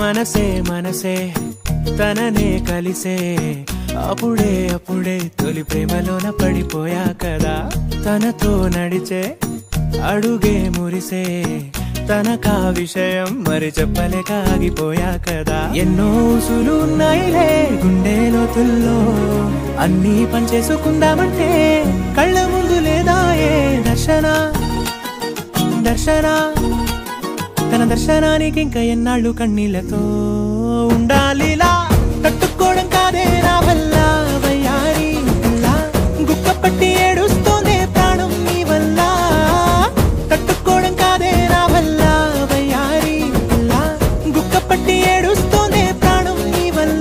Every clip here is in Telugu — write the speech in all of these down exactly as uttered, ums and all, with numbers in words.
మనసే మనసే తననే కలిసే అప్పుడే అప్పుడే తొలి ప్రేమలోన పడిపోయా కదా తనతో నడిచే అడుగే మురిసే తనకా విషయం మరి చెప్పలేక ఆగిపోయా కదా ఎన్నో ఊసులు ఉన్నాయిలే గుండె లోతుల్లో అన్నీ పంచేసుకుందామంటే కళ్ళ ముందు లేదా ఏ దర్శన దర్శన తన దర్శనానికి ఇంకా ఎన్నాళ్ళు కన్నీళ్లతో ఉండాలిలా తట్టుకోవడం కాదే నా వల్ల వయ్యారి గుక్క పట్టి ఏడుస్తోందే ప్రాణం నీ వల్ల తట్టుకోవడం కాదే నా వల్ల వయ్యారి గుక్క పట్టి ఏడుస్తోందే ప్రాణం నీ వల్ల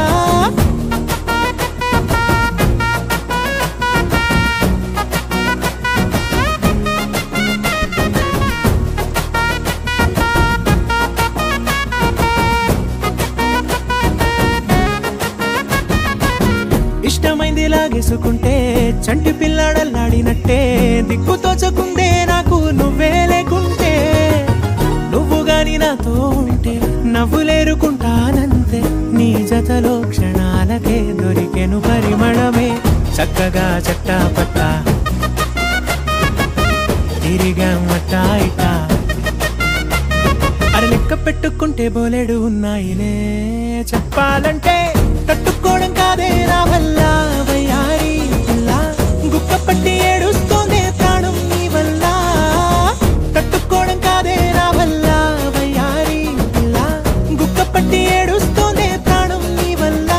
ఇష్టమైంది లాగేసుకుంటే చంటి పిల్లాడల్లాడినట్టే దిక్కు తోచకుందే నాకు నువ్వే లేకుంటే నువ్వు గాని నాతో ఉంటే నవ్వులేరుకుంటానంతే నీ జతలో క్షణాలకే దొరికెను పరిమళమే చక్కగా చట్టా పట్టా తిరిగా మట్టా ఇట్టా అర లెక్క పెట్టుకుంటే బోలెడు ఉన్నాయిలే చెప్పాలంటే తట్టుకోవడం కాదే నా వల్ల వయ్యారి గుక్క పట్టి ఏడుస్తోందే ప్రాణం నీ వల్ల తట్టుకోవడం కాదే నా వల్ల వయ్యారి గుక్క పట్టి ఏడుస్తోందే ప్రాణం నీ వల్ల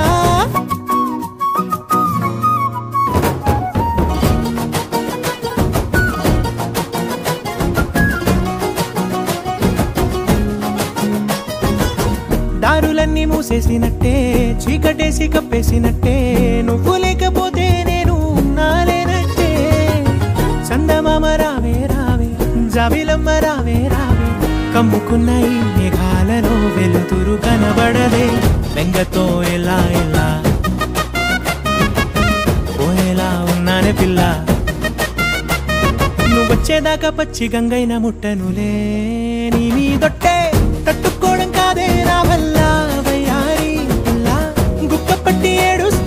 దారులన్నీ మూసేసినట్టే చీకటేసి కప్పేసినట్టే నువ్వు లేకపోతే నేను ఉన్నాలేనట్టే చందమామ రావే రావే జాబిలమ్మ రావే రావే కమ్ముకున్న ఈ మేఘాలలో వెలుతురు కనబడదే బెంగతో ఎలా ఎలా పోయేలా ఉన్నానే పిల్ల నువ్వొచ్చేదాకా పచ్చి గంగైన ముట్టనులే నీ మీదొట్టే తట్టుకోవడం కాదే నా వల్ల వయ్యారి గుక్క పట్టి ఏడు